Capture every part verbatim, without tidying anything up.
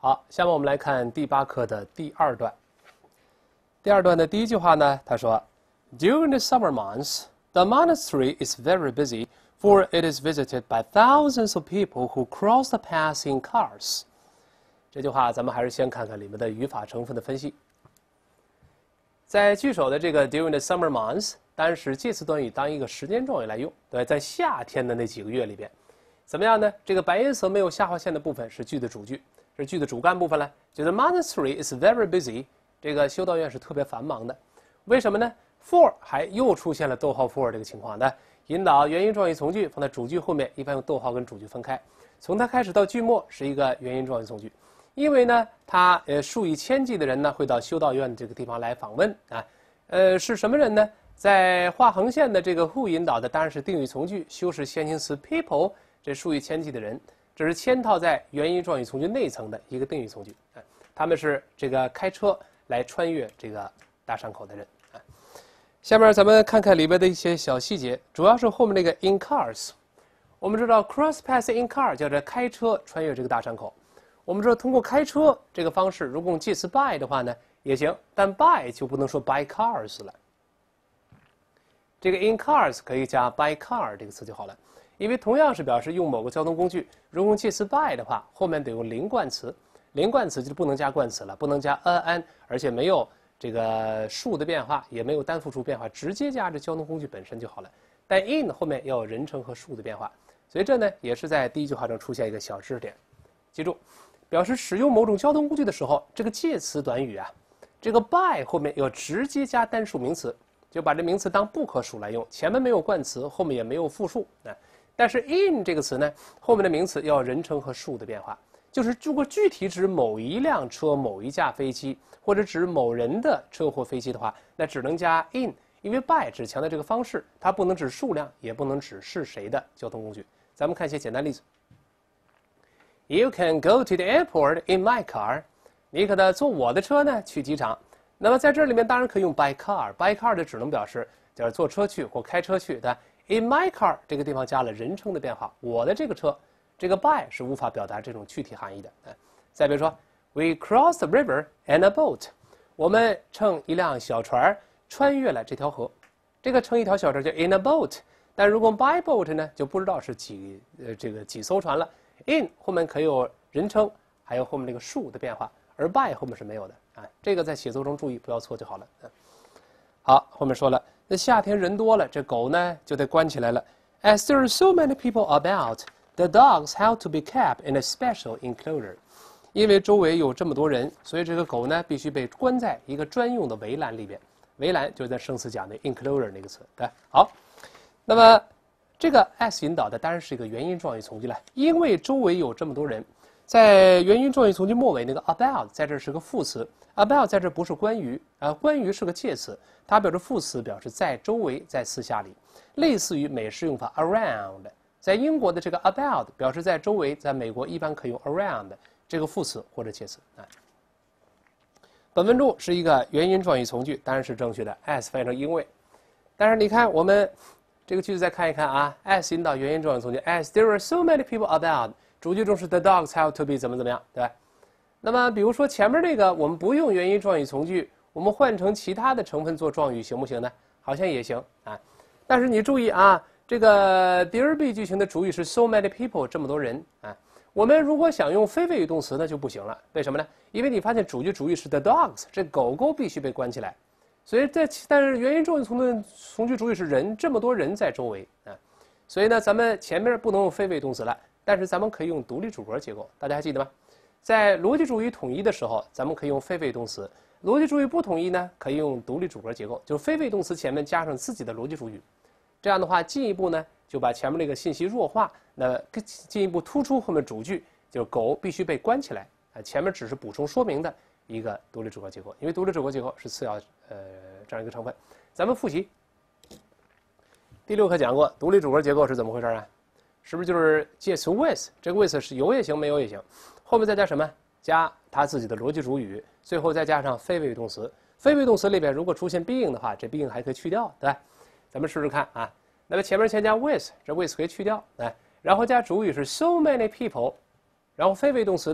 好，下面我们来看第八课的第二段。第二段的第一句话呢，他说 ：“During the summer months, the monastery is very busy, for it is visited by thousands of people who cross the pass in cars。”这句话咱们还是先看看里面的语法成分的分析。在句首的这个 during the summer months， 当然是介词短语当一个时间状语来用，对，在夏天的那几个月里边，怎么样呢？这个白颜色没有下划线的部分是句的主句。是句的主干部分了，就是 monastery is very busy， 这个修道院是特别繁忙的。为什么呢 ？for 还又出现了逗号 for 这个情况的，引导原因状语从句放在主句后面，一般用逗号跟主句分开。从它开始到句末是一个原因状语从句，因为呢，它呃数以千计的人呢会到修道院这个地方来访问啊，呃是什么人呢？在画横线的这个 who 引导的当然是定语从句，修饰先行词 people， 这数以千计的人。这是嵌套在原因状语从句内层的一个定语从句，啊，他们是这个开车来穿越这个大山口的人，啊。下面咱们看看里边的一些小细节，主要是后面那个 in cars。我们知道 cross pass in car 叫做开车穿越这个大山口。我们知道通过开车这个方式，如果用介词 by 的话呢也行，但 by 就不能说 by cars 了。这个 in cars 可以加 by car 这个词就好了。因为同样是表示用某个交通工具，如果用介词 by 的话，后面得用零冠词，零冠词就不能加冠词了，不能加 a an， 而且没有这个数的变化，也没有单复数变化，直接加这交通工具本身就好了。但 in 后面要有人称和数的变化，所以这呢也是在第一句话中出现一个小知识点。记住，表示使用某种交通工具的时候，这个介词短语啊，这个 by 后面要直接加单数名词，就把这名词当不可数来用，前面没有冠词，后面也没有复数啊。但是 in 这个词呢，后面的名词要人称和数的变化，就是如果具体指某一辆车、某一架飞机，或者指某人的车或飞机的话，那只能加 in， 因为 by 只强调这个方式，它不能指数量，也不能指是谁的交通工具。咱们看一些简单例子。You can go to the airport in my car。你可呢坐我的车呢去机场。那么在这里面当然可以用 by car，by car 的只能表示就是坐车去或开车去的。In my car 这个地方加了人称的变化，我的这个车，这个 by 是无法表达这种具体含义的。再比如说 ，We crossed the river in a boat， 我们乘一辆小船穿越了这条河。这个乘一条小船叫 in a boat， 但如果 by boat 呢，就不知道是几呃这个几艘船了。in 后面可以有人称，还有后面这个数的变化，而 by 后面是没有的啊。这个在写作中注意不要错就好了。好，后面说了。那夏天人多了，这狗呢就得关起来了。As there are so many people about, the dogs have to be kept in a special enclosure。因为周围有这么多人，所以这个狗呢必须被关在一个专用的围栏里边。围栏就是在生词讲的 enclosure 那个词。对，好。那么这个 as 引导的当然是一个原因状语从句了，因为周围有这么多人。在原因状语从句末尾那个 about 在这是个副词 ，about 在这不是关于啊，关于是个介词，它表示副词，表示在周围，在四下里，类似于美式用法 around。在英国的这个 about 表示在周围，在美国一般可以用 around 这个副词或者介词啊。本文中是一个原因状语从句，当然是正确的 ，as 翻译成因为。但是你看我们这个句子再看一看啊 ，as 引导原因状语从句 ，as there are so many people about。主句中是 the dogs have to be 怎么怎么样，对吧？那么比如说前面这个我们不用原因状语从句，我们换成其他的成分做状语行不行呢？好像也行啊。但是你注意啊，这个第二 be 句型的主语是 so many people 这么多人啊。我们如果想用非谓语动词那就不行了，为什么呢？因为你发现主句主语是 the dogs， 这狗狗必须被关起来，所以在但是原因状语从的从句主语是人，这么多人在周围啊，所以呢咱们前面不能用非谓动词了。但是咱们可以用独立主格结构，大家还记得吗？在逻辑主语统一的时候，咱们可以用非谓动词；逻辑主语不统一呢，可以用独立主格结构，就是非谓动词前面加上自己的逻辑主语。这样的话，进一步呢就把前面那个信息弱化，那进一步突出后面主句，就是狗必须被关起来啊，前面只是补充说明的一个独立主格结构，因为独立主格结构是次要呃这样一个成分。咱们复习，第六课讲过独立主格结构是怎么回事啊？是不是就是介词 with， 这个 with 是有也行，没有也行，后面再加什么？加它自己的逻辑主语，最后再加上非谓语动词。非谓动词里边如果出现 being 的话，这 being 还可以去掉，对吧？咱们试试看啊。那么前面先加 with， 这 with 可以去掉，哎，然后加主语是 so many people， 然后非谓动词呢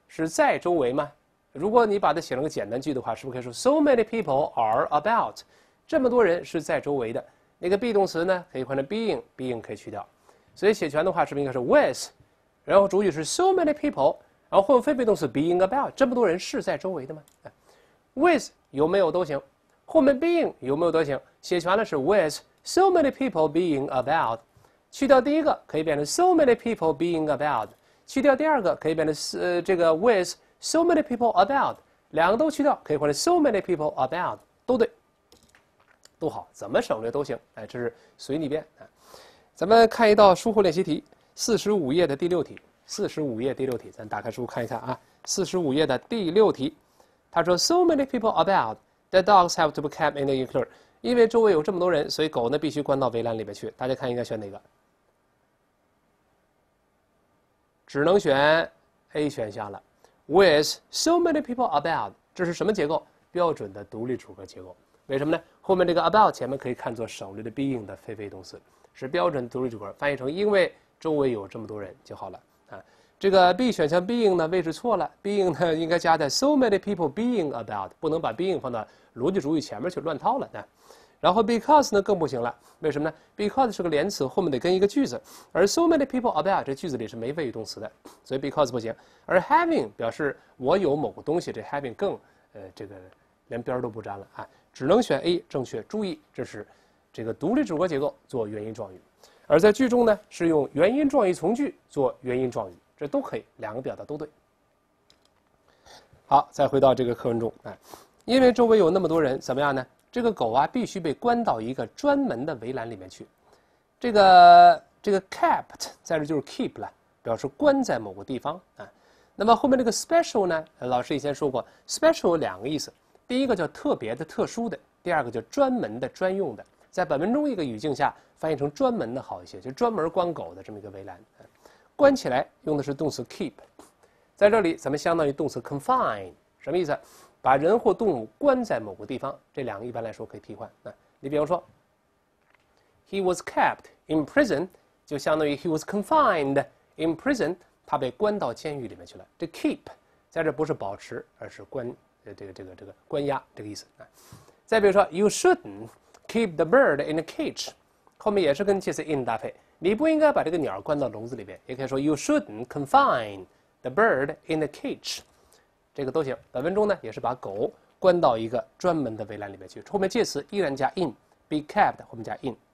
是在周围吗？如果你把它写成个简单句的话，是不是可以说 So many people are about？ 这么多人是在周围的。那个 be 动词呢，可以换成 being，being 可以去掉。所以写全的话，是不是应该是 with？ 然后主语是 so many people， 然后后非被动词 being about， 这么多人是在周围的吗 ？with 有没有都行，后面 being 有没有都行。写全了是 with so many people being about。去掉第一个可以变成 so many people being about， 去掉第二个可以变成呃这个 with so many people about， 两个都去掉可以换成 so many people about， 都对，都好，怎么省略都行。哎，这是随你便。哎，咱们看一道书后练习题，四十五页的第六题。四十五页第六题，咱打开书看一看啊。四十五页的第六题，他说 so many people about the dogs have to be kept in the enclosure。因为周围有这么多人，所以狗呢必须关到围栏里面去。大家看应该选哪个？只能选 A 选项了。With so many people about， 这是什么结构？标准的独立主格结构。为什么呢？后面这个 about 前面可以看作省略的 being 的非被动词，是标准独立主格，翻译成因为周围有这么多人就好了啊。这个 B 选项 being 呢位置错了 ，being 呢应该加在 so many people being about， 不能把 being 放到逻辑主语前面去乱套了呢。然后 because 呢更不行了，为什么呢 ？because 是个连词，后面得跟一个句子，而 so many people about 这句子里是没谓语动词的，所以 because 不行。而 having 表示我有某个东西，这 having 更呃这个连边都不沾了啊，只能选 A 正确。注意，这是这个独立主格结构做原因状语，而在句中呢是用原因状语从句做原因状语，这都可以，两个表达都对。好，再回到这个课文中，哎，因为周围有那么多人，怎么样呢？这个狗啊，必须被关到一个专门的围栏里面去。这个这个 kept 在这就是 keep 了，表示关在某个地方啊。那么后面这个 special 呢，老师以前说过 ，special 有两个意思，第一个叫特别的、特殊的，第二个叫专门的、专用的。在本文中一个语境下，翻译成专门的好一些，就专门关狗的这么一个围栏。关起来用的是动词 keep， 在这里咱们相当于动词 confine， 什么意思？把人或动物关在某个地方，这两个一般来说可以替换。那你比方说 ，he was kept in prison， 就相当于 he was confined in prison， 他被关到监狱里面去了。这 keep 在这不是保持，而是关呃这个这个这个关押这个意思啊。再比如说 ，you shouldn't keep the bird in a cage， 后面也是跟介词 in 搭配，你不应该把这个鸟关到笼子里边，也可以说 you shouldn't confine the bird in a cage。这个都行。本文中呢，也是把狗关到一个专门的围栏里面去，后面介词依然加 in，be kept 后面加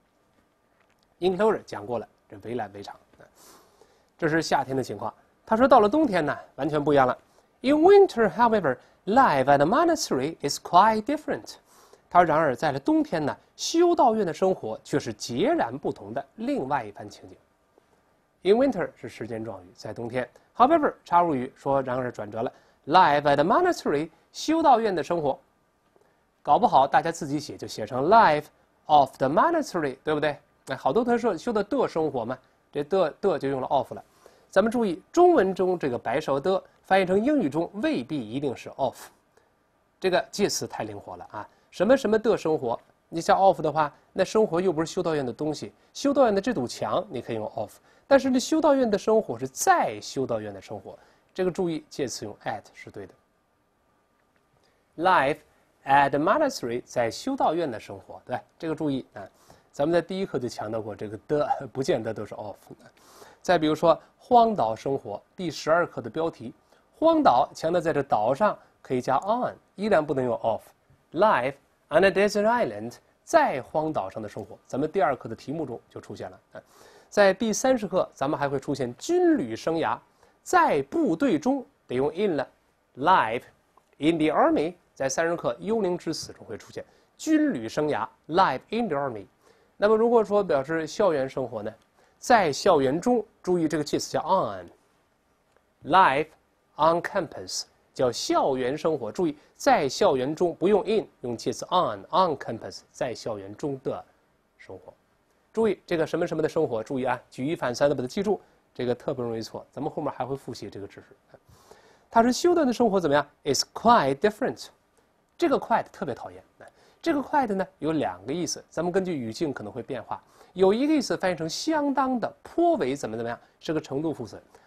in。enclosure 讲过了，这围栏围场。这是夏天的情况。他说到了冬天呢，完全不一样了。In winter, however, life at the monastery is quite different。他说，然而在了冬天呢，修道院的生活却是截然不同的另外一番情景。In winter 是时间状语，在冬天。However 插入语说，然而转折了。Life at the monastery， 修道院的生活，搞不好大家自己写就写成 life of the monastery， 对不对？哎，好多同学修的的生活嘛，这的的就用了 of 了。咱们注意，中文中这个白舌的翻译成英语中未必一定是 of， 这个介词太灵活了啊！什么什么的生活，你像 of 的话，那生活又不是修道院的东西，修道院的这堵墙你可以用 of， 但是这修道院的生活是在修道院的生活。这个注意，介词用 at 是对的。Life at the monastery 在修道院的生活，对，这个注意啊。咱们在第一课就强调过，这个的不见得都是 of。再比如说荒岛生活，第十二课的标题，荒岛强调在这岛上可以加 on， 依然不能用 of。Life on a desert island 在荒岛上的生活，咱们第二课的题目中就出现了。在第三十课，咱们还会出现军旅生涯。在部队中得用 in 了 ，life in the army 在三十课幽灵之死中会出现军旅生涯 life in the army。那么如果说表示校园生活呢，在校园中，注意这个介词叫 on，life on campus 叫校园生活，注意在校园中不用 in， 用介词 on on campus 在校园中的生活。注意这个什么什么的生活，注意啊，举一反三的把它记住。这个特别容易错，咱们后面还会复习这个知识。他说修道院的生活怎么样 ？Is quite different。这个 quite 特别讨厌。这个 quite 呢有两个意思，咱们根据语境可能会变化。有一个意思翻译成相当的、颇为怎么怎么样，是个程度副词。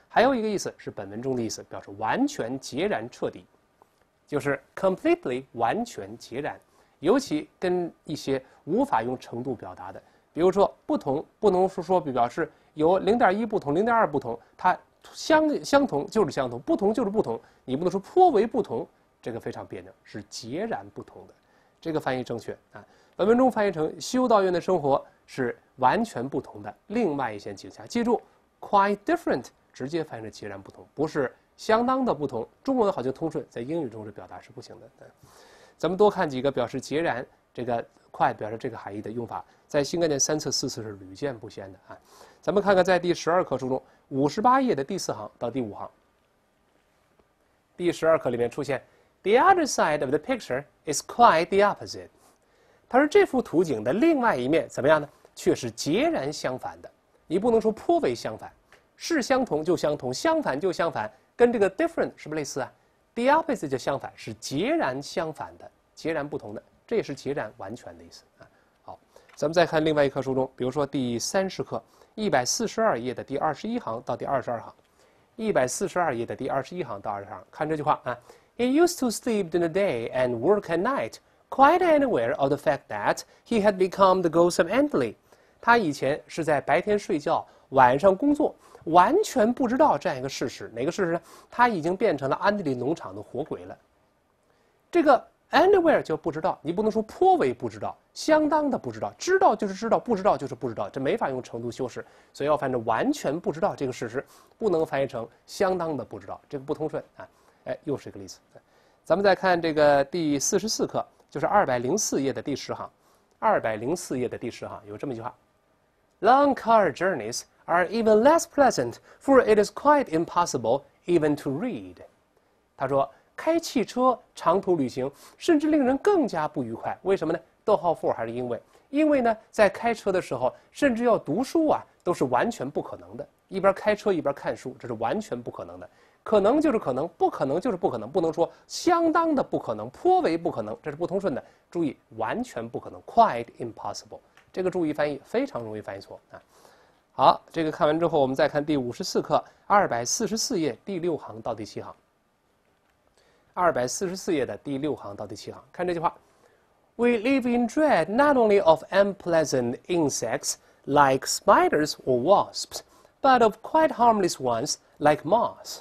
还有一个意思是本文中的意思，表示完全、截然、彻底，就是 completely 完全、截然。尤其跟一些无法用程度表达的，比如说不同，不能说说表示有零点一不同、零点二不同，它相相同就是相同，不同就是不同，你不能说颇为不同，这个非常别扭，是截然不同的。这个翻译正确啊。本文中翻译成修道院的生活是完全不同的另外一些景象。记住 ，quite different 直接翻译成截然不同，不是相当的不同。中文好像通顺，在英语中这表达是不行的。咱们多看几个表示截然，这个 quite 表示这个含义的用法，在新概念三册四册是屡见不鲜的啊。咱们看看在第十二课书中五十八页的第四行到第五行，第十二课里面出现 The other side of the picture is quite the opposite。他说这幅图景的另外一面怎么样呢？却是截然相反的。你不能说颇为相反，是相同就相同，相反就相反，跟这个 different 是不是类似啊？ The opposite 就相反，是截然相反的，截然不同的，这也是截然完全的意思啊。好，咱们再看另外一课书中，比如说第三十课一百四十二页的第二十一行到第二十二行，一百四十二页的第二十一行到二十二行，看这句话啊 ，He used to sleep in the day and work at night, quite unaware of the fact that he had become the ghost of Antley。他以前是在白天睡觉，晚上工作。完全不知道这样一个事实，哪个事实呢？他已经变成了安地利农场的活鬼了。这个 anywhere 就不知道，你不能说颇为不知道，相当的不知道，知道就是知道，不知道就是不知道，这没法用程度修饰，所以要翻成完全不知道这个事实，不能翻译成相当的不知道，这个不通顺啊。哎，又是一个例子。咱们再看这个第四十四课，就是二百零四页的第十行，二百零四页的第十行有这么一句话 ：Long car journeys are even less pleasant, for it is quite impossible even to read。他说，开汽车长途旅行甚至令人更加不愉快。为什么呢？逗号 for 还是因为？因为呢，在开车的时候，甚至要读书啊，都是完全不可能的。一边开车一边看书，这是完全不可能的。可能就是可能，不可能就是不可能，不能说相当的不可能，颇为不可能，这是不通顺的。注意，完全不可能 ，quite impossible。这个注意翻译，非常容易翻译错啊。好，这个看完之后，我们再看第五十四课二百四十四页第六行到第七行。二百四十四页的第六行到第七行，看这句话 ：We live in dread not only of unpleasant insects like spiders or wasps, but of quite harmless ones like moths.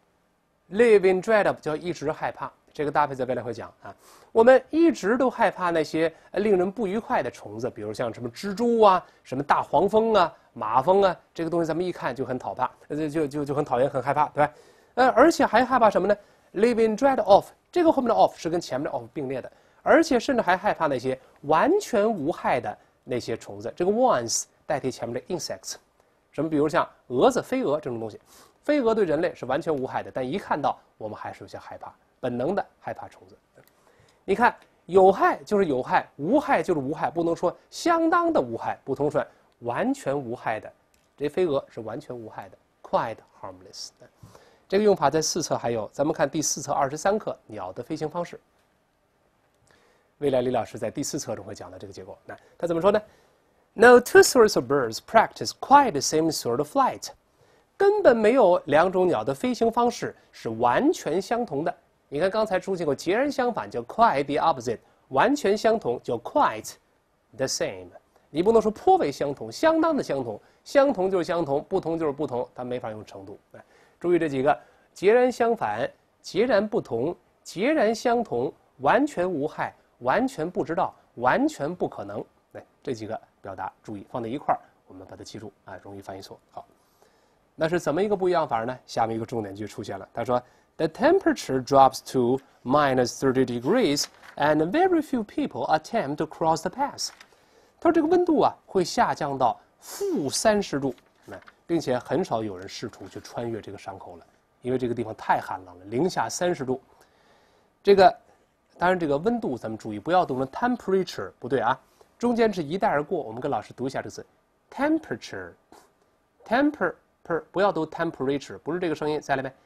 Live in dread of 叫一直害怕，这个搭配在未来会讲啊。我们一直都害怕那些令人不愉快的虫子，比如像什么蜘蛛啊、什么大黄蜂啊。马蜂啊，这个东西咱们一看就很讨怕，就就就就很讨厌，很害怕，对吧？呃，而且还害怕什么呢 ？Live in dread of， 这个后面的 of 是跟前面的 of 并列的，而且甚至还害怕那些完全无害的那些虫子。这个 ones 代替前面的 insects， 什么？比如像蛾子、飞蛾这种东西，飞蛾对人类是完全无害的，但一看到我们还是有些害怕，本能的害怕虫子。你看，有害就是有害，无害就是无害，不能说相当的无害，不通顺。完全无害的，这飞蛾是完全无害的 ，quite harmless。这个用法在四册还有，咱们看第四册二十三课鸟的飞行方式。未来李老师在第四册中会讲到这个结果。那他怎么说呢 ？No two sorts of birds practice quite the same sort of flight。根本没有两种鸟的飞行方式是完全相同的。你看刚才出现过截然相反，叫 quite the opposite； 完全相同叫 quite the same。你不能说颇为相同，相当的相同，相同就是相同，不同就是不同，它没法用程度。哎，注意这几个：截然相反、截然不同、截然相同、完全无害、完全不知道、完全不可能。哎，这几个表达注意放在一块儿，我们把它记住啊，容易翻译错。好，那是怎么一个不一样法呢？下面一个重点句出现了，他说 ：The temperature drops to minus thirty degrees, and very few people attempt to cross the pass。他说这个温度啊会下降到负三十度，那并且很少有人试图去穿越这个伤口了，因为这个地方太寒冷了，零下三十度。这个当然这个温度咱们注意不要读成 temperature， 不对啊，中间是一带而过。我们跟老师读一下这个字 temperature，temper per 不要读 temperature， 不是这个声音，再来呗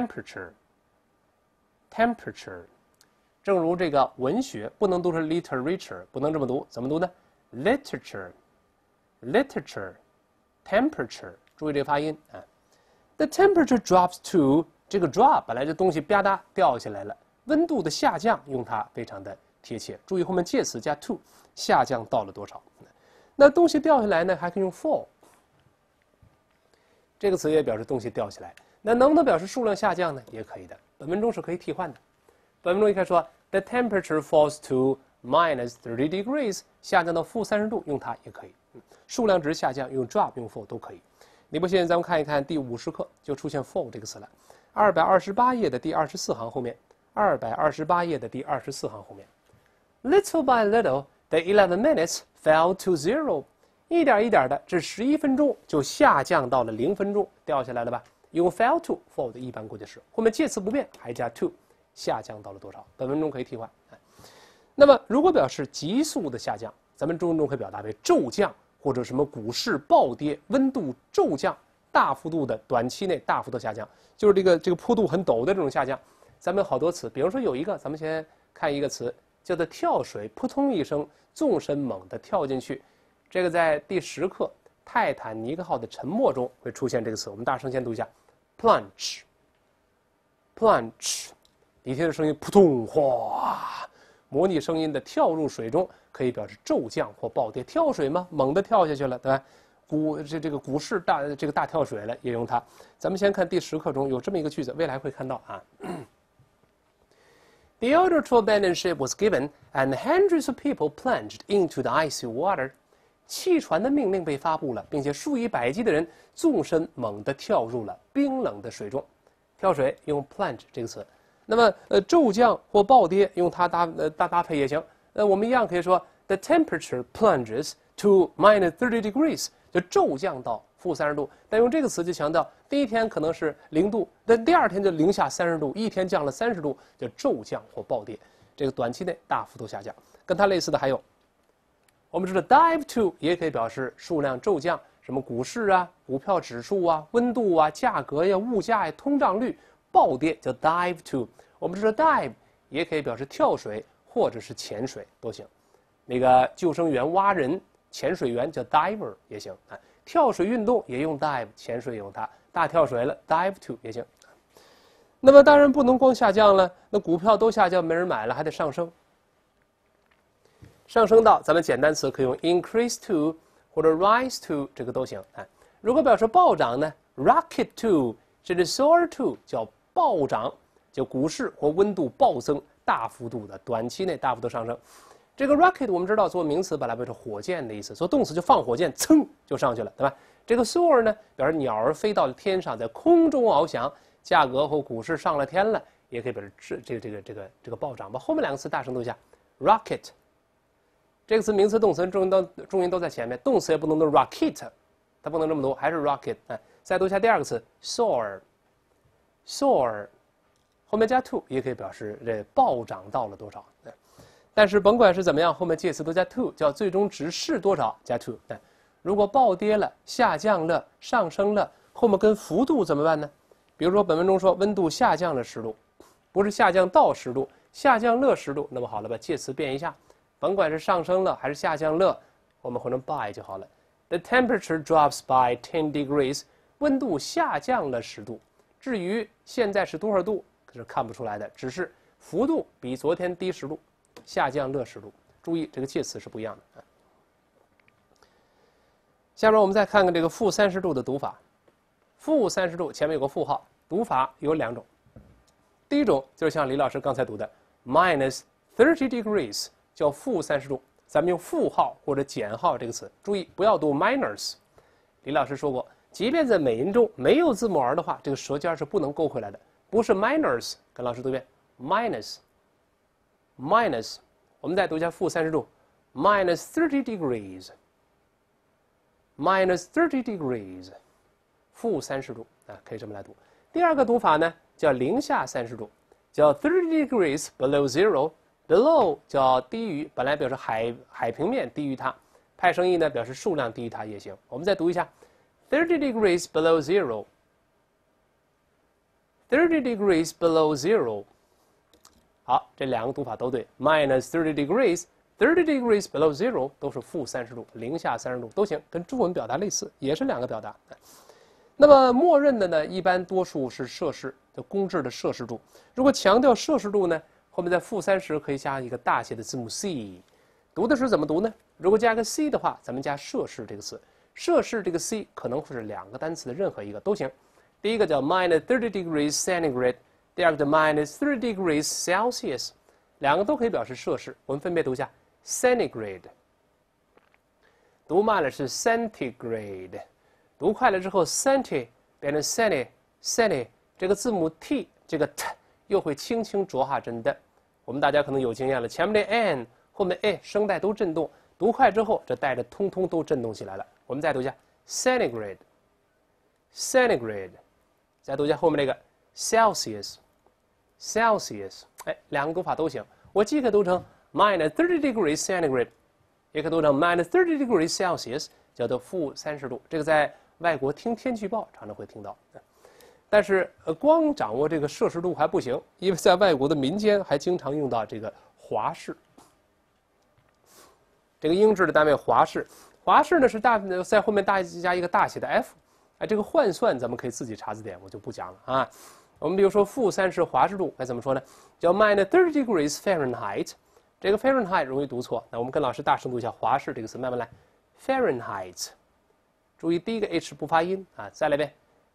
temperature，temperature。正如这个文学不能读成 literature， 不能这么读，怎么读呢？Literature, literature, temperature， 注意这个发音啊。 The temperature drops to 这个 drop 本来这东西吧嗒掉下来了，温度的下降用它非常的贴切。注意后面介词加 to， 下降到了多少？那东西掉下来呢，还可以用 fall。这个词也表示东西掉下来。那能不能表示数量下降呢？也可以的。本文中是可以替换的。本文中一开始说 The temperature falls to minus thirty degrees， 下降到负三十度，用它也可以。嗯，数量值下降用 drop 用 fall 都可以。你不信，咱们看一看第五十课就出现 fall 这个词了。二百二十八页的第二十四行后面，二百二十八页的第二十四行后面 ，Little by little, the eleven minutes fell to zero。一点一点的，这十一分钟就下降到了零分钟，掉下来了吧？用 fell to fall 的一般过去式，后面介词不变，还加 to， 下降到了多少？本文中可以替换。那么如果表示急速的下降，咱们中文中可以表达为骤降，或者什么股市暴跌、温度骤降、大幅度的短期内大幅度下降，就是这个这个坡度很陡的这种下降。咱们好多词，比如说有一个，咱们先看一个词，叫做跳水，扑通一声，纵身猛地跳进去。这个在第十课泰坦尼克号的沉没中会出现这个词，我们大声先读一下 plunge plunge， 你听着声音扑通哗，模拟声音的跳入水中，可以表示骤降或暴跌。跳水吗？猛地跳下去了，对吧？股这这个股市大这个大跳水了，也用它。咱们先看第十课中有这么一个句子，未来会看到啊。The order to abandon ship was given, and hundreds of people plunged into the icy water. 弃船的命令被发布了，并且数以百计的人纵身猛地跳入了冰冷的水中。跳水用 plunge 这个词。那么呃骤降或暴跌用它搭呃搭搭配也行。呃我们一样可以说 the temperature plunges to minus thirty degrees， 就骤降到负三十度。但用这个词就强调第一天可能是零度，但第二天就零下三十度，一天降了三十度，就骤降或暴跌。这个短期内大幅度下降。跟它类似的还有。我们知道 dive to 也可以表示数量骤降，什么股市啊、股票指数啊、温度啊、价格呀、物价呀、通胀率暴跌叫 dive to。我们知道 dive 也可以表示跳水或者是潜水都行。那个救生员蛙人，潜水员叫 diver 也行啊。跳水运动也用 dive， 潜水也用它。大跳水了 dive to 也行。那么当然不能光下降了，那股票都下降没人买了，还得上升。上升到咱们简单词可以用 increase to 或者 rise to， 这个都行啊。如果表示暴涨呢 ，rocket to 甚至 soar to 叫暴涨，就股市或温度暴增，大幅度的短期内大幅度上升。这个 rocket 我们知道做名词本来不是火箭的意思，做动词就放火箭，噌就上去了，对吧？这个 soar 呢表示鸟儿飞到了天上，在空中翱翔，价格或股市上了天了，也可以表示这这个这个这个这个暴涨吧。后面两个词大声读一下 ，rocket。这个词名词、动词重音都重音都在前面，动词也不能读 rocket， 它不能这么读，还是 rocket。哎，再读一下第二个词 soar，soar， 后面加 to 也可以表示这暴涨到了多少。但是甭管是怎么样，后面介词都加 to， 叫最终值是多少加 to。哎，如果暴跌了、下降了、上升了，后面跟幅度怎么办呢？比如说本文中说温度下降了十度，不是下降到十度，下降了十度，那么好了吧，介词变一下。甭管是上升了还是下降了，我们换成 by 就好了。The temperature drops by ten degrees， 温度下降了十度。至于现在是多少度，可是看不出来的，只是幅度比昨天低十度，下降了十度。注意这个介词是不一样的。下面我们再看看这个负三十度的读法。负三十度前面有个负号，读法有两种。第一种就是像李老师刚才读的 minus thirty degrees。叫负三十度，咱们用负号或者减号这个词，注意不要读 minus。李老师说过，即便在美音中没有字母 r 的话，这个舌尖是不能勾回来的，不是 minus。跟老师读一遍 minus，minus。我们再读一下负三十度 ，minus thirty degrees，minus thirty degrees， 负三十度啊，可以这么来读。第二个读法呢，叫零下三十度，叫 thirty degrees below zero。below 叫低于，本来表示海海平面低于它，派生意呢表示数量低于它也行。我们再读一下 thirty degrees below zero， thirty degrees below zero。 好，这两个读法都对 minus thirty degrees thirty degrees below zero 都是负三十度，零下三十度都行，跟中文表达类似，也是两个表达。 那么默认的呢，一般多数是摄氏的公制的摄氏度。如果强调摄氏度呢，后面在负三十可以加一个大写的字母 C。读的时候怎么读呢？如果加个 C 的话，咱们加摄氏这个词。摄氏这个 C 可能会是两个单词的任何一个都行。第一个叫 minus thirty degrees centigrade， 第二个叫 minus thirty degrees Celsius， 两个都可以表示摄氏。我们分别读一下 centigrade， 读慢了是 centigrade， 读快了之后 centi 变成 centi centi， 这个字母 T 这个 T 又会轻轻着下针的。我们大家可能有经验了，前面的 N 后面 A 声带都震动，读快之后这带着通通都震动起来了。我们再读一下 centigrade centigrade， 再读一下后面那个 Celsius Celsius， 哎，两个读法都行。我既可以读成 minus thirty degrees centigrade， 也可以读成 minus thirty degrees Celsius， 叫做负三十度。这个在外国听天气预报常常会听到。但是呃，光掌握这个摄氏度还不行，因为在外国的民间还经常用到这个华氏。这个英制的单位华氏，华氏呢是大在后面大加一个大写的 F， 哎，这个换算咱们可以自己查字典，我就不讲了啊。我们比如说负三十华氏度该怎么说呢？叫 minus thirty degrees Fahrenheit。这个 Fahrenheit 容易读错，那我们跟老师大声读一下华氏这个词，慢慢来 ，Fahrenheit。注意第一个 H 不发音啊，再来一遍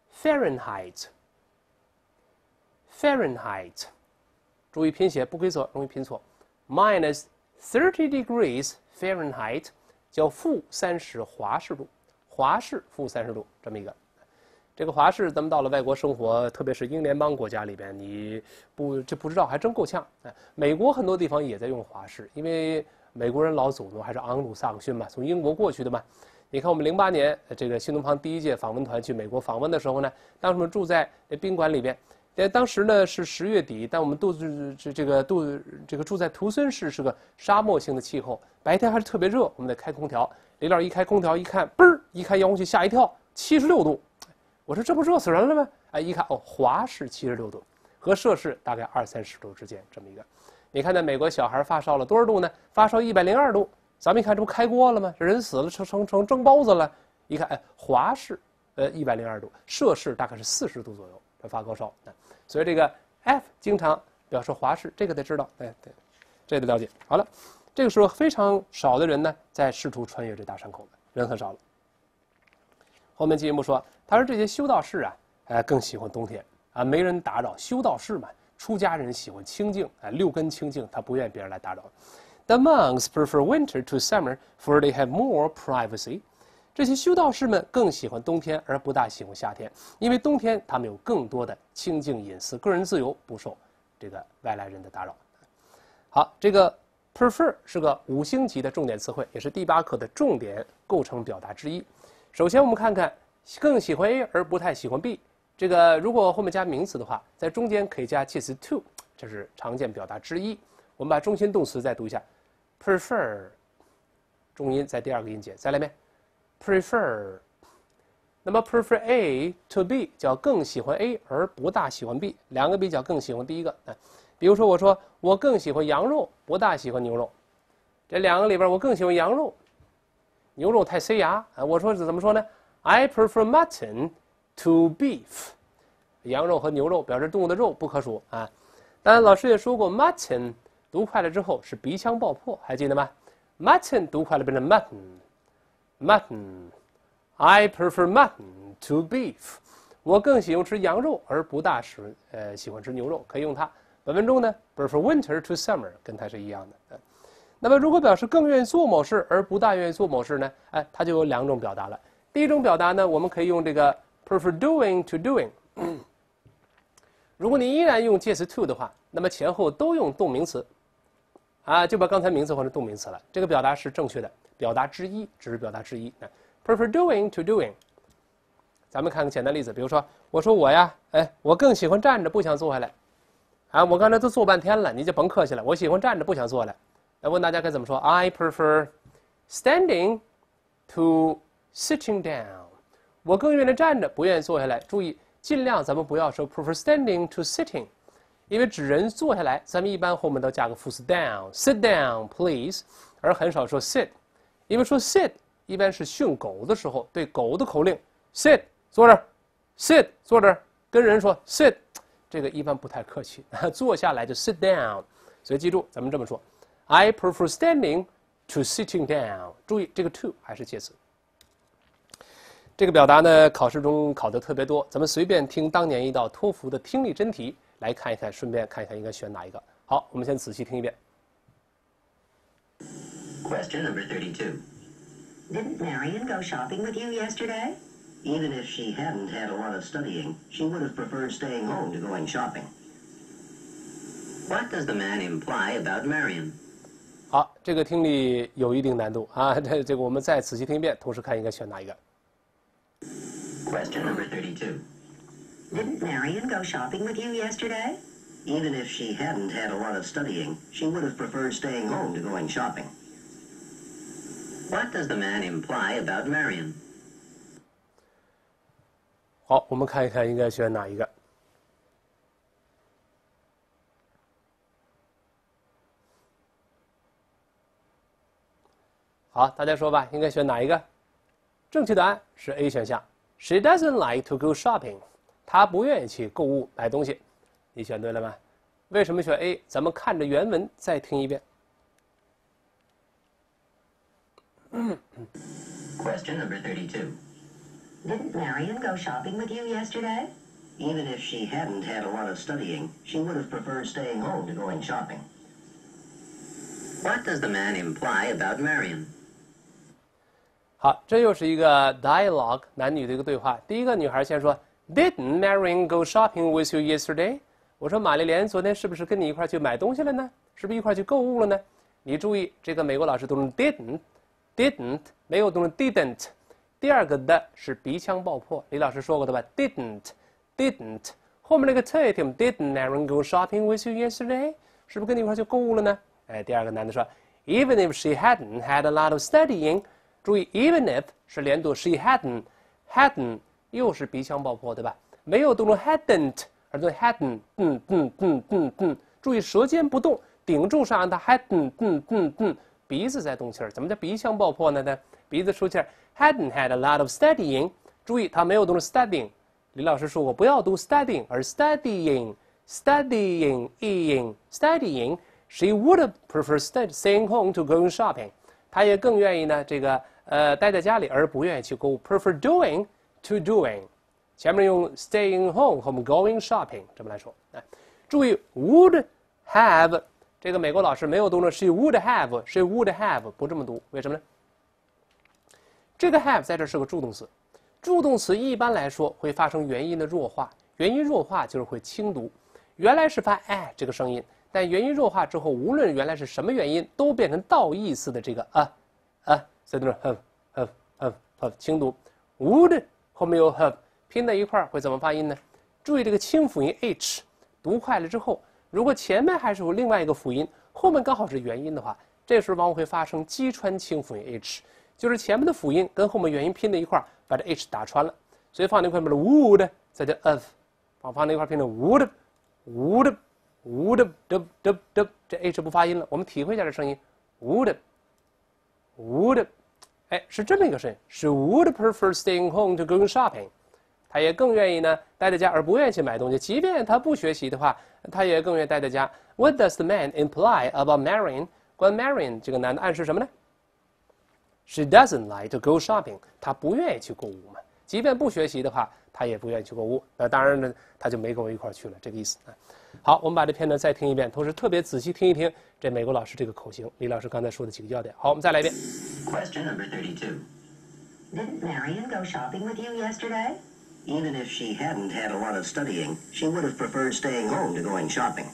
，Fahrenheit。Fahrenheit， 注意拼写不规则，容易拼错 ，minus thirty degrees Fahrenheit 叫负三十华氏度，华氏负三十度这么一个。这个华氏，咱们到了外国生活，特别是英联邦国家里边，你不这不知道还真够呛。哎，美国很多地方也在用华氏，因为美国人老祖宗还是盎鲁萨克逊嘛，从英国过去的嘛。你看，我们零八年这个新东方第一届访问团去美国访问的时候呢，当时我们住在这宾馆里边。呃，当时呢是十月底，但我们住这这个住这个住在图森市是个沙漠性的气候，白天还是特别热，我们得开空调。李老师一开空调一看，嘣儿一开遥控器吓一跳，七十六度。我说这不热死人了吗？哎，一看哦，华氏七十六度，和摄氏大概二三十度之间这么一个。你看，在美国小孩发烧了多少度呢？发烧一百零二度，咱们一看这不开锅了吗？这人死了成成成蒸包子了。一看，哎，华氏呃一百零二度，摄氏大概是四十度左右，这发高烧。所以这个 F 经常表示华氏，这个得知道，哎，对，这得了解。好了，这个时候非常少的人呢，在试图穿越这大山口了，人很少了。后面进一步说，他说这些修道士啊，呃，更喜欢冬天啊，没人打扰。修道士嘛，出家人喜欢清静，啊，六根清净，他不愿别人来打扰。The monks prefer winter to summer, for they have more privacy. 这些修道士们更喜欢冬天，而不大喜欢夏天，因为冬天他们有更多的清静隐私，个人自由不受这个外来人的打扰。好，这个 prefer 是个五星级的重点词汇，也是第八课的重点构成表达之一。首先我们看看更喜欢 A 而不太喜欢 B， 这个如果后面加名词的话，在中间可以加介词 to， 这是常见表达之一。我们把中心动词再读一下 prefer， 重音在第二个音节，再来一遍prefer。 那么 prefer A to B 叫更喜欢 A 而不大喜欢 B， 两个比较更喜欢第一个。比如说我说我更喜欢羊肉，不大喜欢牛肉，这两个里边我更喜欢羊肉，牛肉太塞牙啊。我说怎么说呢？ I prefer mutton to beef， 羊肉和牛肉表示动物的肉不可数啊。当然老师也说过 mutton 读快了之后是鼻腔爆破，还记得吗？ mutton 读快了变成 mutton mutton I prefer mutton to beef。 我更喜欢吃羊肉，而不大食呃喜欢吃牛肉，可以用它。本文中呢 prefer winter to summer 跟它是一样的。那么如果表示更愿意做某事而不大愿意做某事呢？哎，它就有两种表达了。第一种表达呢，我们可以用这个 prefer doing to doing。如果你依然用介词 to 的话，那么前后都用动名词，啊，就把刚才名词换成动名词了。这个表达是正确的，表达之一，只是表达之一。prefer doing to doing。咱们看个简单例子，比如说，我说我呀，哎，我更喜欢站着，不想坐下来。啊，我刚才都坐半天了，你就甭客气了，我喜欢站着，不想坐下来。那问大家该怎么说 ？I prefer standing to sitting down。我更愿意站着，不愿意坐下来。注意，尽量咱们不要说 prefer standing to sitting， 因为指人坐下来，咱们一般后面都加个副词 down，sit down please， 而很少说 sit， 因为说 sit。一般是训狗的时候，对狗的口令 ，sit 坐这儿， sit 坐这儿，跟人说 sit， 这个一般不太客气，坐下来就 sit down。所以记住，咱们这么说 ：I prefer standing to sitting down。注意这个 to 还是介词。这个表达呢，考试中考的特别多，咱们随便听当年一道托福的听力真题来看一看，顺便看一看应该选哪一个。好，我们先仔细听一遍。 Question number thirty-two. Didn't Marion go shopping with you yesterday? Even if she hadn't had a lot of studying, she would have preferred staying home to going shopping. What does the man imply about Marion? 好，这个听力有一定难度啊，这这个我们再仔细听一遍，同时看应该选哪一个。 Question number thirty-two. Didn't Marion go shopping with you yesterday? Even if she hadn't had a lot of studying, she would have preferred staying home to going shopping. What does the man imply about Marion? 好，我们看一看应该选哪一个。好，大家说吧，应该选哪一个？正确答案是 A 选项。She doesn't like to go shopping. 她不愿意去购物买东西。你选对了吗？为什么选 A？ 咱们看着原文再听一遍。 Question number thirty-two. Didn't Marion go shopping with you yesterday? Even if she hadn't had a lot of studying, she would have preferred staying home to going shopping. What does the man imply about Marion? 好，这又是一个 dialogue 男女的一个对话。第一个女孩先说 ，Didn't Marion go shopping with you yesterday？ 我说玛丽莲昨天是不是跟你一块去买东西了呢？是不是一块去购物了呢？你注意，这个美国老师读成 didn't，didn't 没有读成 didn't。第二个的是鼻腔爆破，李老师说过的吧 ？didn't，didn't 后面那个 tatum didn't Marion go shopping with you yesterday？ 是不是跟你一块去购物了呢？哎，第二个男的说 ，Even if she hadn't had a lot of studying。注意 ，even if 是连读 ，she hadn't，hadn't 又是鼻腔爆破，对吧？没有读成 hadn't， 而读 hadn't， 嗯嗯嗯嗯嗯。注意舌尖不动，顶住上岸的 hadn't， 嗯嗯嗯，鼻子在动气儿。怎么叫鼻腔爆破呢？呢，鼻子出气儿 ，hadn't had a lot of studying。注意，它没有读成 studying。李老师说过，不要读 studying， 而 studying，studying，ing，studying。She would have preferred staying home to going shopping。她也更愿意呢，这个。呃，待在家里而不愿意去购物 ，prefer doing to doing， 前面用 staying home 和我们 going shopping 这么来说。哎，注意 would have 这个美国老师没有读呢 ，she would have，she would have 不这么读，为什么呢？这个 have 在这是个助动词，助动词一般来说会发生元音的弱化，元音弱化就是会轻读，原来是发 a 这个声音，但元音弱化之后，无论原来是什么元音，都变成倒意思的这个啊啊。在这 have have have have 轻读 would 后面有 have 拼在一块儿会怎么发音呢？注意这个清辅音 h 读快了之后，如果前面还是有另外一个辅音，后面刚好是元音的话，这时候往往会发生击穿清辅音 h， 就是前面的辅音跟后面元音拼在一块儿，把这 h 打穿了，所以放那块面的 would 再叫 of， 放放那块拼成 would would would d d d 这 h 不发音了，我们体会一下这声音 would would。哎，是这么一个声音，是 would prefer staying home to going shopping。他也更愿意呢待在家，而不愿意去买东西。即便他不学习的话，他也更愿意待在家。What does the man imply about Marion？ 关于 Marion 这个男的暗示什么呢 ？She doesn't like to go shopping。他不愿意去购物嘛。即便不学习的话，他也不愿意去购物。那当然呢，他就没跟我一块儿去了，这个意思啊。好，我们把这片段再听一遍，同时特别仔细听一听这美国老师这个口型，李老师刚才说的几个要点。好，我们再来一遍。 Question number thirty-two. Didn't Marion go shopping with you yesterday? Even if she hadn't had a lot of studying, she would have preferred staying home to going shopping.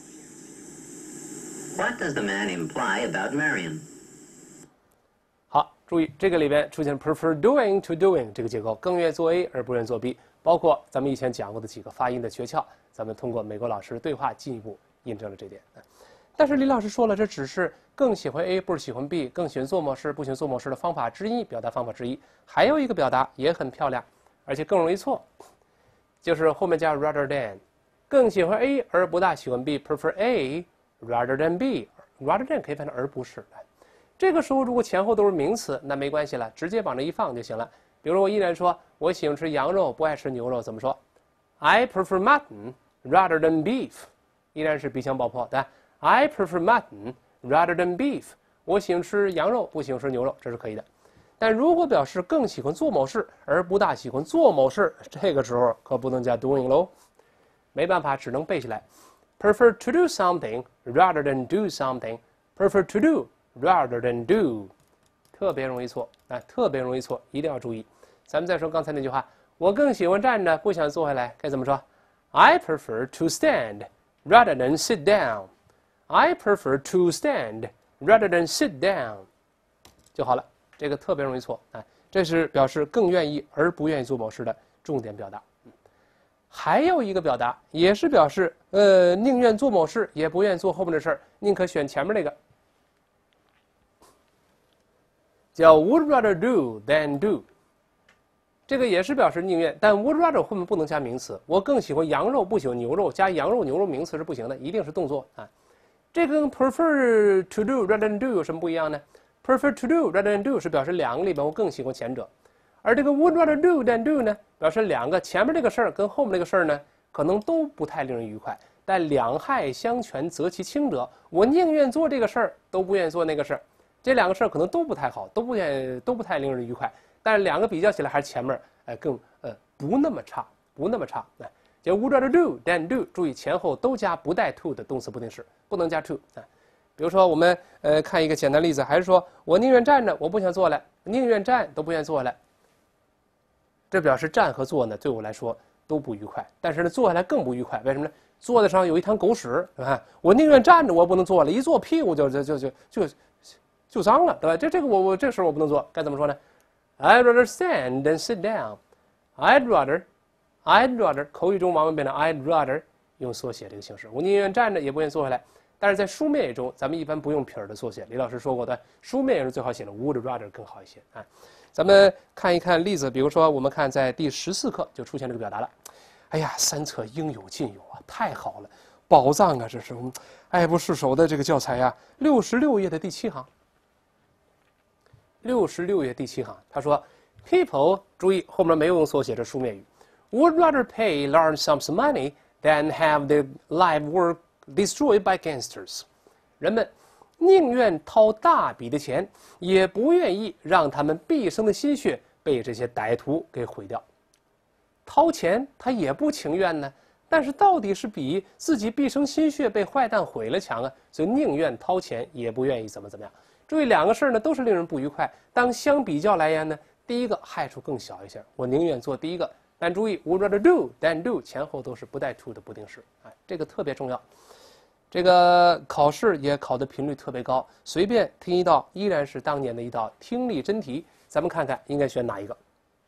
What does the man imply about Marion? 好，注意这个里边出现 prefer doing to doing 这个结构，更愿意做 A 而不愿意做 B， 包括咱们以前讲过的几个发音的诀窍。咱们通过美国老师的对话进一步印证了这点。但是李老师说了，这只是更喜欢 A 不是喜欢 B， 更喜欢做某事不喜欢做某事的方法之一，表达方法之一。还有一个表达也很漂亮，而且更容易错，就是后面加 rather than， 更喜欢 A 而不大喜欢 B，prefer A rather than B。rather than 可以翻成而不是。这个时候如果前后都是名词，那没关系了，直接往这一放就行了。比如我依然说我喜欢吃羊肉，不爱吃牛肉，怎么说 I prefer mutton rather than beef， 依然是鼻腔爆破的。I prefer mutton rather than beef， 我喜欢吃羊肉，不喜欢吃牛肉，这是可以的。但如果表示更喜欢做某事，而不大喜欢做某事，这个时候可不能加 doing 喽。没办法，只能背起来。Prefer to do something rather than do something. Prefer to do rather than do， 特别容易错，啊，特别容易错，一定要注意。咱们再说刚才那句话，我更喜欢站着，不想坐下来，该怎么说 ？I prefer to stand rather than sit down. I prefer to stand rather than sit down， 就好了。这个特别容易错，啊，这是表示更愿意而不愿意做某事的重点表达。还有一个表达也是表示，呃，宁愿做某事，也不愿意做后面的事儿，宁可选前面那个，叫 would rather do than do。这个也是表示宁愿，但 would rather 后面不能加名词。我更喜欢羊肉，不喜欢牛肉，加羊肉、牛肉名词是不行的，一定是动作啊。这跟 prefer to do rather than do 有什么不一样呢？Prefer to do rather than do 是表示两个里边我更喜欢前者，而这个 would rather do than do 呢，表示两个前面这个事儿跟后面这个事儿呢，可能都不太令人愉快，但两害相权择其轻者，我宁愿做这个事儿，都不愿意做那个事儿。这两个事儿可能都不太好，都不愿都不太令人愉快，但是两个比较起来，还是前面哎更呃不那么差，不那么差。哎，这 would rather do than do， 注意前后都加不带 to 的动词不定式，不能加 to 啊。比如说，我们呃看一个简单例子，还是说我宁愿站着，我不想坐下来，宁愿站都不愿意坐下来。这表示站和坐呢，对我来说都不愉快，但是呢，坐下来更不愉快。为什么呢？坐在上有一滩狗屎，是吧？我宁愿站着，我不能坐了，一坐屁股就就就就就就脏了，对吧？这这个我我这时候我不能做，该怎么说呢 ？I'd rather stand than sit down. I'd rather, I'd rather 口语中往往变成 I'd rather 用缩写这个形式，我宁愿站着也不愿意坐下来。但是在书面语中，咱们一般不用撇儿的缩写。李老师说过的，书面语中最好写的 would rather 更好一些啊。咱们看一看例子，比如说我们看在第十四课就出现这个表达了。哎呀，三册应有尽有啊，太好了，宝藏啊，这是我们爱不释手的这个教材啊。六十六页的第七行，六十六页第七行，他说 ，people 注意后面没有用缩写，这书面语 would rather pay large sums of money than have their life work destroyed by gangsters， 人们宁愿掏大笔的钱，也不愿意让他们毕生的心血被这些歹徒给毁掉。掏钱他也不情愿呢，但是到底是比自己毕生心血被坏蛋毁了强啊，所以宁愿掏钱也不愿意怎么怎么样。注意两个事儿呢都是令人不愉快，当相比较来言呢，第一个害处更小一些，我宁愿做第一个。但注意 would rather do than do 前后都是不带 to 的不定式，哎，这个特别重要。这个考试也考的频率特别高，随便听一道依然是当年的一道听力真题，咱们看看应该选哪一个。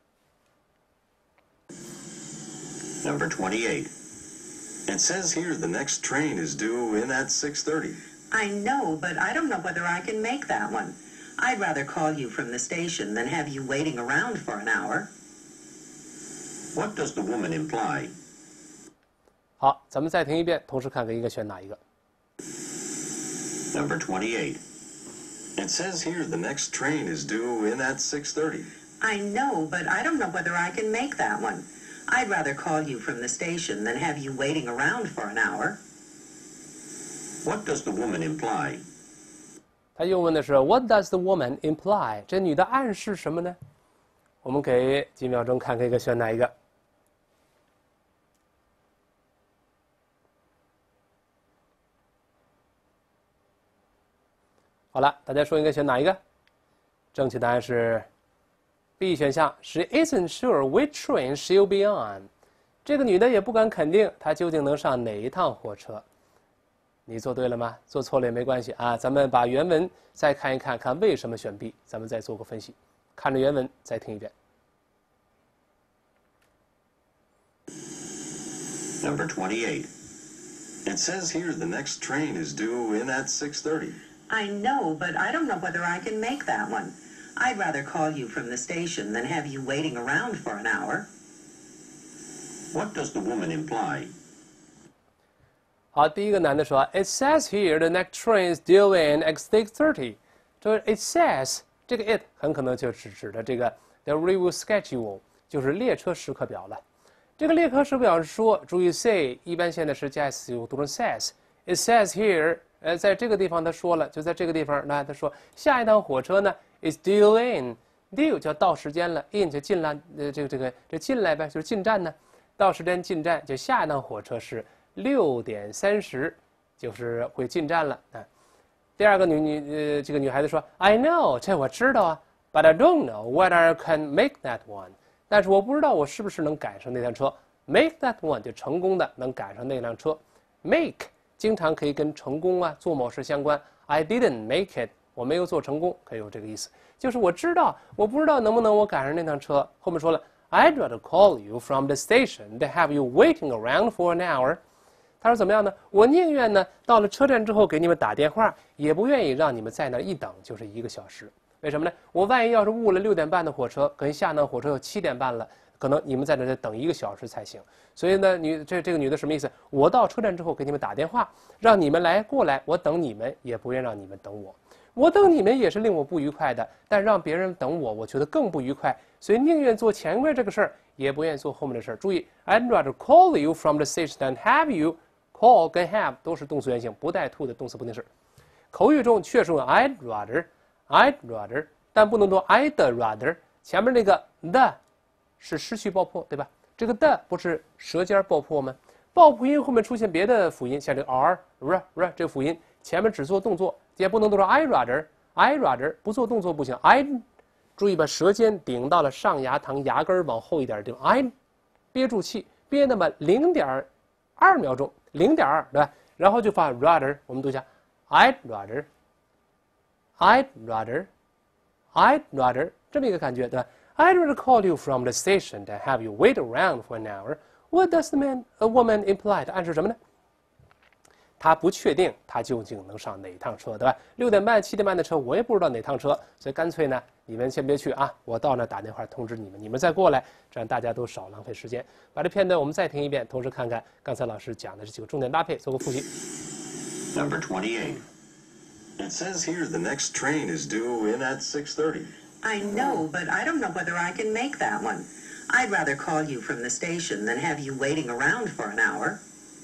Number twenty-eight. It says here the next train is due in at six thirty. I know, but I don't know whether I can make that one. I'd rather call you from the station than have you waiting around for an hour. What does the woman imply? 好，咱们再听一遍，同时看看应该选哪一个。 Number twenty-eight. It says here the next train is due in at six thirty. I know, but I don't know whether I can make that one. I'd rather call you from the station than have you waiting around for an hour. What does the woman imply? 他又问的是 What does the woman imply？ 这女的暗示什么呢？我们给几秒钟看看应该选哪一个。好了，大家说应该选哪一个？正确答案是 B 选项。She isn't sure which train she'll be on。这个女的也不敢肯定她究竟能上哪一趟火车。你做对了吗？做错了也没关系啊。咱们把原文再看一看，看为什么选 B， 咱们再做个分析。看着原文再听一遍。 Number twenty-eight. It says here the next train is due in at six thirty. I know, but I don't know whether I can make that one. I'd rather call you from the station than have you waiting around for an hour. What does the woman imply? 好，第一个男的说 ，It says here the next train is due in at six thirty。这 it says 这个 it 很可能就是指的这个 the railway schedule， 就是列车时刻表了。 这个列克式表示说，注意 say 一般现在时加 s 有读成 says。It says here， 呃，在这个地方他说了，就在这个地方，那他说下一趟火车呢 is due in，due 叫到时间了 ，in 就进了，呃，这个这个这进来呗，就是进站呢，到时间进站，就下一趟火车是六点三十，就是会进站了啊。第二个女女呃这个女孩子说 I know， 这我知道啊 ，but I don't know whether I can make that one。但是我不知道我是不是能赶上那辆车。Make that one 就成功的能赶上那辆车。Make 经常可以跟成功啊做某事相关。I didn't make it， 我没有做成功，可以有这个意思。就是我知道，我不知道能不能我赶上那辆车。后面说了 ，I'd rather call you from the station than have you waiting around for an hour。他说怎么样呢？我宁愿呢到了车站之后给你们打电话，也不愿意让你们在那儿一等就是一个小时。为什么呢？我万一要是误了六点半的火车，可能下趟火车要七点半了，可能你们在这得等一个小时才行。所以呢，女这这个女的什么意思？我到车站之后给你们打电话，让你们来过来，我等你们，也不愿让你们等我。我等你们也是令我不愉快的，但让别人等我，我觉得更不愉快。所以宁愿做前面这个事儿，也不愿意做后面的事儿。注意 ，I'd rather call you from the station than have you。call 跟 have 都是动词原形，不带 to 的动词不定式。口语中确实用 I'd rather。I'd rather， 但不能读 I'd rather， 前面那个 the 是失去爆破，对吧？这个 the 不是舌尖爆破吗？爆破音后面出现别的辅音，像这个 r r r 这个辅音，前面只做动作，也不能读成 I rather。I rather 不做动作不行 ，I 注意把舌尖顶到了上牙膛牙根往后一点的地方 ，I 憋住气，憋那么零点二秒钟，零点二对吧？然后就发 rather， 我们读一下 I'd rather。I'd rather, I'd rather 这么一个感觉，对吧 ？I'd rather call you from the station than have you wait around for an hour. What does the man, a woman imply？ 暗示什么呢？他不确定他究竟能上哪趟车，对吧？六点半、七点半的车，我也不知道哪趟车，所以干脆呢，你们先别去啊，我到那打电话通知你们，你们再过来，这样大家都少浪费时间。把这片段我们再听一遍，同时看看刚才老师讲的这几个重点搭配，做个复习。 Number twenty-eight. It says here the next train is due in at six thirty. I know, but I don't know whether I can make that one. I'd rather call you from the station than have you waiting around for an hour.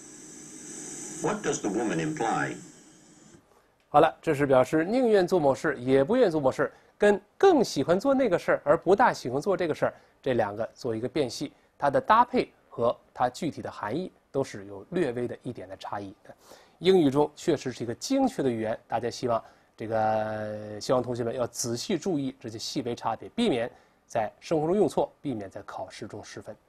What does the woman imply? 好了，这是表示宁愿做某事也不愿做某事，跟更喜欢做那个事儿而不大喜欢做这个事儿，这两个做一个辨析，它的搭配和它具体的含义都是有略微的一点的差异的。英语中确实是一个精确的语言，大家希望这个希望同学们要仔细注意这些细微差别，避免在生活中用错，避免在考试中失分。